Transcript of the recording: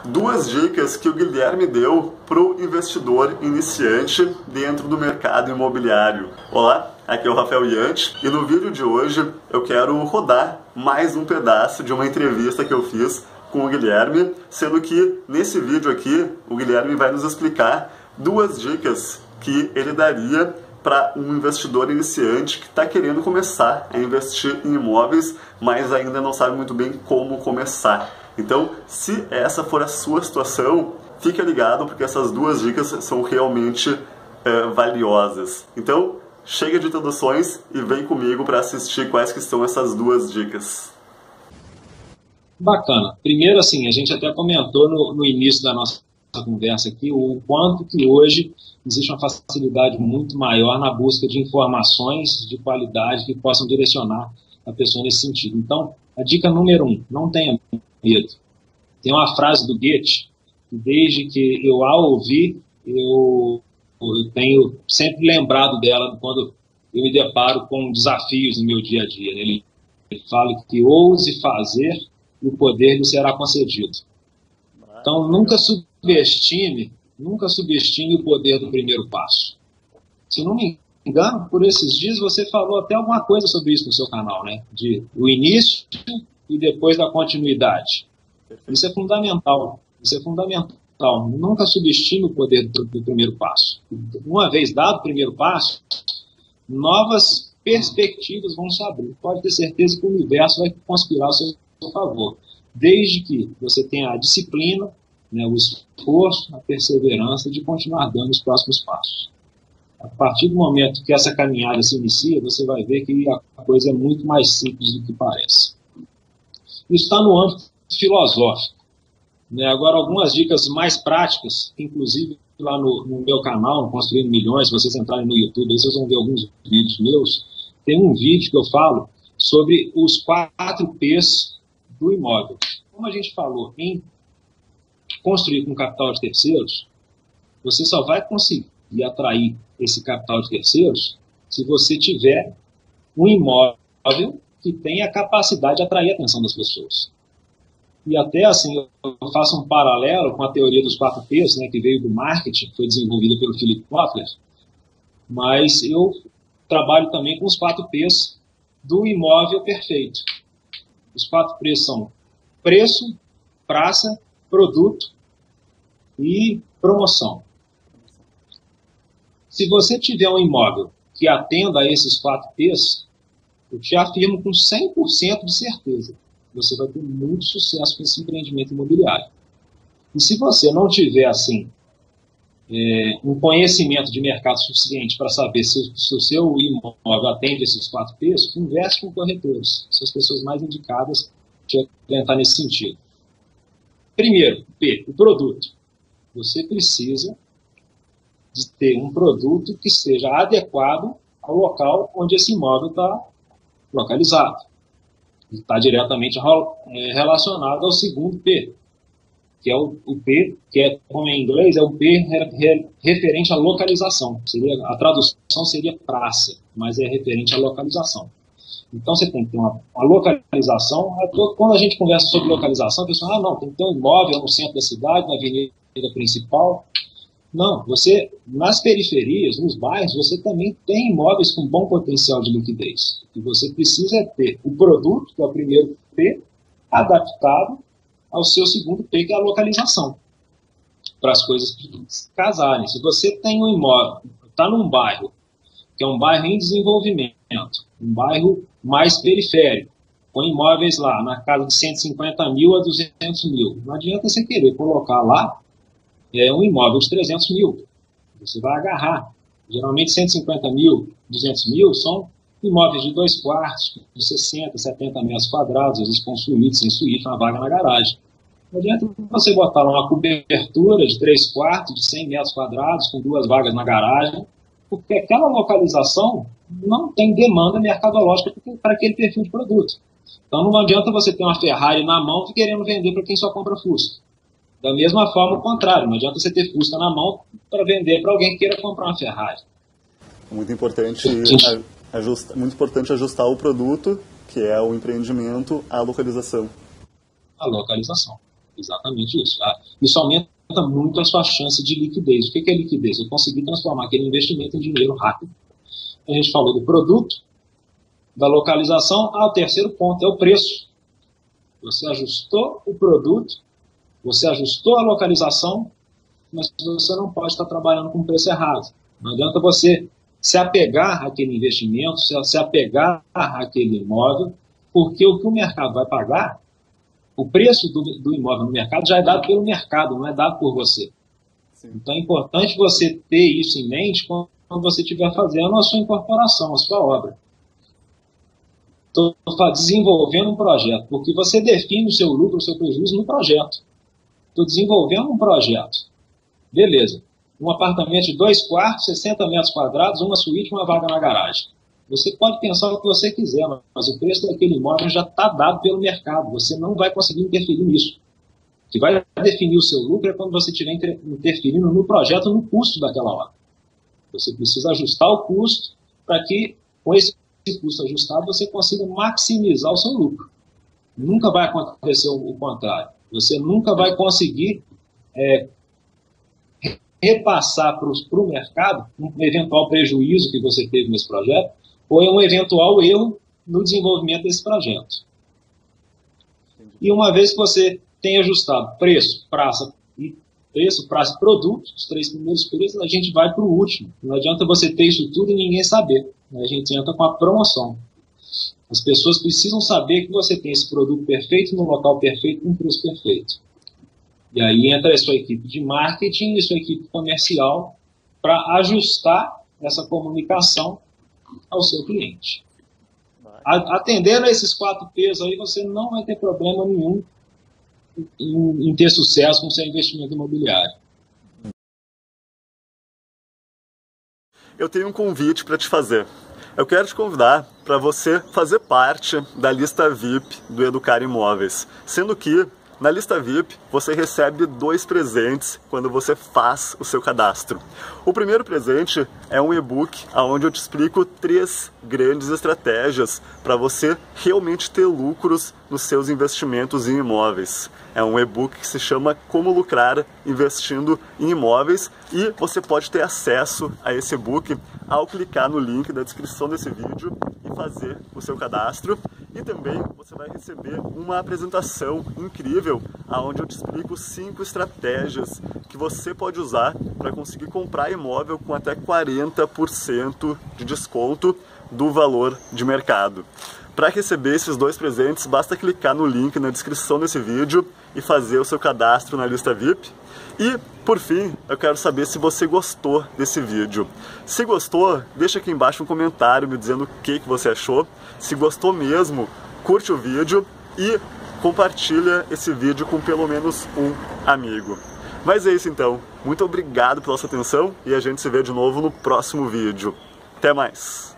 duas dicas que o Guilherme deu para o investidor iniciante dentro do mercado imobiliário. Olá, aqui é o Rafael Ianti e no vídeo de hoje eu quero rodar mais um pedaço de uma entrevista que eu fiz com o Guilherme, sendo que nesse vídeo aqui o Guilherme vai nos explicar duas dicas que ele daria para um investidor iniciante que está querendo começar a investir em imóveis, mas ainda não sabe muito bem como começar. Então, se essa for a sua situação, fique ligado porque essas duas dicas são realmente valiosas. Então, chega de introduções e vem comigo para assistir quais que são essas duas dicas. Bacana. Primeiro, assim, a gente até comentou no início da nossa conversa aqui o quanto que hoje existe uma facilidade muito maior na busca de informações de qualidade que possam direcionar a pessoa nesse sentido. Então, a dica número 1, não tenha medo. Tem uma frase do Goethe, que desde que eu a ouvi, eu tenho sempre lembrado dela quando eu me deparo com desafios no meu dia a dia. Ele fala que ouse fazer e o poder lhe será concedido. Então, nunca subestime o poder do primeiro passo. Se não me engano, por esses dias você falou até alguma coisa sobre isso no seu canal, né? De o início e depois da continuidade. Isso é fundamental. Isso é fundamental. Nunca subestime o poder do primeiro passo. Uma vez dado o primeiro passo, novas perspectivas vão se abrir. Pode ter certeza que o universo vai conspirar ao seu favor. Desde que você tenha a disciplina, né, o esforço, a perseverança de continuar dando os próximos passos. A partir do momento que essa caminhada se inicia, você vai ver que a coisa é muito mais simples do que parece. Isso está no âmbito filosófico. Né? Agora, algumas dicas mais práticas, inclusive lá no meu canal, no Construindo Milhões, se vocês entrarem no YouTube, aí vocês vão ver alguns vídeos meus. Tem um vídeo que eu falo sobre os 4 P's do imóvel. Como a gente falou em construir com capital de terceiros, você só vai conseguir atrair esse capital de terceiros se você tiver um imóvel que tenha a capacidade de atrair a atenção das pessoas. E até assim, eu faço um paralelo com a teoria dos 4 P's, né, que veio do marketing, foi desenvolvida pelo Philip Kotler, mas eu trabalho também com os 4 P's do imóvel perfeito. Os 4 P's são preço, praça, produto e promoção. Se você tiver um imóvel que atenda a esses 4 P's, eu te afirmo com 100% de certeza, você vai ter muito sucesso com esse empreendimento imobiliário. E se você não tiver, assim, um conhecimento de mercado suficiente para saber se o seu imóvel atende esses 4 P's, converse com corretores, são as pessoas mais indicadas para orientar nesse sentido. Primeiro, P, o produto. Você precisa de ter um produto que seja adequado ao local onde esse imóvel está localizado. Está diretamente relacionado ao segundo P, que é o P, que é, como em inglês, é o P referente à localização. A tradução seria praça, mas é referente à localização. Então você tem que ter uma localização. Quando a gente conversa sobre localização, a pessoa não, tem que ter um imóvel no centro da cidade, na avenida principal. Não, você, nas periferias, nos bairros, você também tem imóveis com bom potencial de liquidez. E você precisa ter o produto, que é o primeiro P, adaptado ao seu segundo P, que é a localização, para as coisas casarem. Se você tem um imóvel, está num bairro, que é um bairro em desenvolvimento, um bairro mais periférico, com imóveis lá na casa de 150 mil a 200 mil, não adianta você querer colocar lá um imóvel de 300 mil. Você vai agarrar. Geralmente 150 mil, 200 mil são imóveis de 2 quartos, de 60, 70 metros quadrados, às vezes com suíte, sem suíte, uma vaga na garagem. Não adianta você botar lá uma cobertura de 3 quartos, de 100 metros quadrados, com 2 vagas na garagem, porque aquela localização não tem demanda mercadológica para aquele perfil de produto. Então não adianta você ter uma Ferrari na mão e querendo vender para quem só compra Fusca. Da mesma forma, o contrário, não adianta você ter Fusca na mão para vender para alguém que queira comprar uma Ferrari. Muito importante ajustar o produto, que é o empreendimento, à localização. A localização, exatamente isso. Isso aumenta muito a sua chance de liquidez. O que é liquidez? Eu consegui transformar aquele investimento em dinheiro rápido. A gente falou do produto, da localização. O terceiro ponto é o preço. Você ajustou o produto, você ajustou a localização, mas você não pode estar trabalhando com o preço errado. Não adianta você se apegar àquele investimento, se apegar àquele imóvel, porque o que o mercado vai pagar, o preço do imóvel no mercado já é dado pelo mercado, não é dado por você. Sim. Então é importante você ter isso em mente quando você estiver fazendo a sua incorporação, a sua obra. Estou desenvolvendo um projeto, porque você define o seu lucro, o seu prejuízo no projeto. Estou desenvolvendo um projeto. Beleza. Um apartamento de 2 quartos, 60 metros quadrados, uma suíte, uma vaga na garagem. Você pode pensar o que você quiser, mas o preço daquele imóvel já está dado pelo mercado. Você não vai conseguir interferir nisso. O que vai definir o seu lucro é quando você estiver interferindo no projeto, no custo daquela obra. Você precisa ajustar o custo para que, com esse custo ajustado, você consiga maximizar o seu lucro. Nunca vai acontecer o contrário. Você nunca vai conseguir repassar para o mercado um eventual prejuízo que você teve nesse projeto ou um eventual erro no desenvolvimento desse projeto. E uma vez que você tem ajustado preço, praça e produto, os 3 primeiros preços, a gente vai para o último. Não adianta você ter isso tudo e ninguém saber. A gente entra com a promoção. As pessoas precisam saber que você tem esse produto perfeito, no local perfeito, com preço perfeito. E aí entra a sua equipe de marketing e a sua equipe comercial para ajustar essa comunicação ao seu cliente. Atendendo a esses 4 P's aí, você não vai ter problema nenhum em ter sucesso com o seu investimento imobiliário. Eu tenho um convite para te fazer. Eu quero te convidar para você fazer parte da lista VIP do Educar Imóveis, sendo que na lista VIP, você recebe 2 presentes quando você faz o seu cadastro. O primeiro presente é um e-book onde eu te explico 3 grandes estratégias para você realmente ter lucros nos seus investimentos em imóveis. É um e-book que se chama Como Lucrar Investindo em Imóveis e você pode ter acesso a esse e-book ao clicar no link da descrição desse vídeo e fazer o seu cadastro. E também você vai receber uma apresentação incrível onde eu te explico 5 estratégias que você pode usar para conseguir comprar imóvel com até 40% de desconto do valor de mercado. Para receber esses 2 presentes, basta clicar no link na descrição desse vídeo e fazer o seu cadastro na lista VIP. E, por fim, eu quero saber se você gostou desse vídeo. Se gostou, deixa aqui embaixo um comentário me dizendo o que você achou. Se gostou mesmo, curte o vídeo e compartilha esse vídeo com pelo menos um amigo. Mas é isso então. Muito obrigado pela sua atenção e a gente se vê de novo no próximo vídeo. Até mais!